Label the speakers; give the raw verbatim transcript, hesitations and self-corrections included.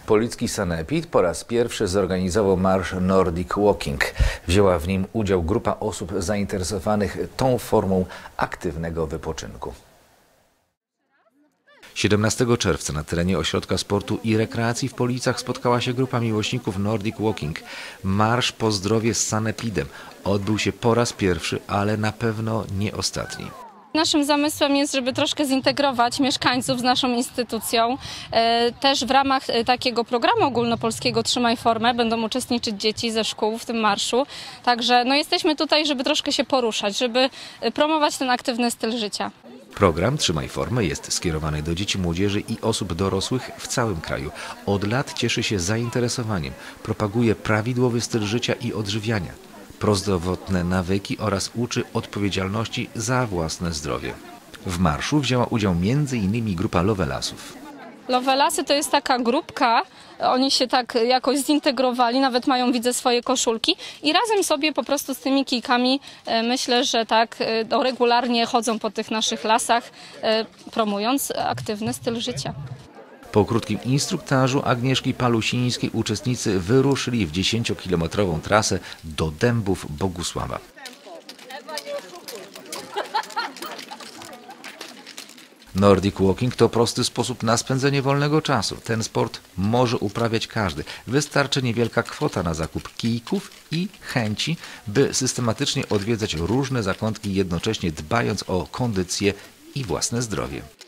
Speaker 1: Policki Sanepid po raz pierwszy zorganizował marsz Nordic Walking. Wzięła w nim udział grupa osób zainteresowanych tą formą aktywnego wypoczynku. siedemnastego czerwca na terenie Ośrodka Sportu i Rekreacji w Policach spotkała się grupa miłośników Nordic Walking. Marsz po zdrowie z Sanepidem odbył się po raz pierwszy, ale na pewno nie ostatni.
Speaker 2: Naszym zamysłem jest, żeby troszkę zintegrować mieszkańców z naszą instytucją. Też w ramach takiego programu ogólnopolskiego Trzymaj Formę będą uczestniczyć dzieci ze szkół w tym marszu. Także no, jesteśmy tutaj, żeby troszkę się poruszać, żeby promować ten aktywny styl życia.
Speaker 1: Program Trzymaj Formę jest skierowany do dzieci, młodzieży i osób dorosłych w całym kraju. Od lat cieszy się zainteresowaniem, propaguje prawidłowy styl życia i odżywiania, prozdrowotne nawyki oraz uczy odpowiedzialności za własne zdrowie. W marszu wzięła udział między innymi grupa Lovelasów.
Speaker 2: Lovelasy to jest taka grupka, oni się tak jakoś zintegrowali, nawet mają, widzę, swoje koszulki i razem sobie po prostu z tymi kijkami myślę, że tak regularnie chodzą po tych naszych lasach, promując aktywny styl życia.
Speaker 1: Po krótkim instruktażu Agnieszki Palusińskiej uczestnicy wyruszyli w dziesięciokilometrową trasę do Dębów Bogusława. Nordic Walking to prosty sposób na spędzenie wolnego czasu. Ten sport może uprawiać każdy. Wystarczy niewielka kwota na zakup kijków i chęci, by systematycznie odwiedzać różne zakątki, jednocześnie dbając o kondycję i własne zdrowie.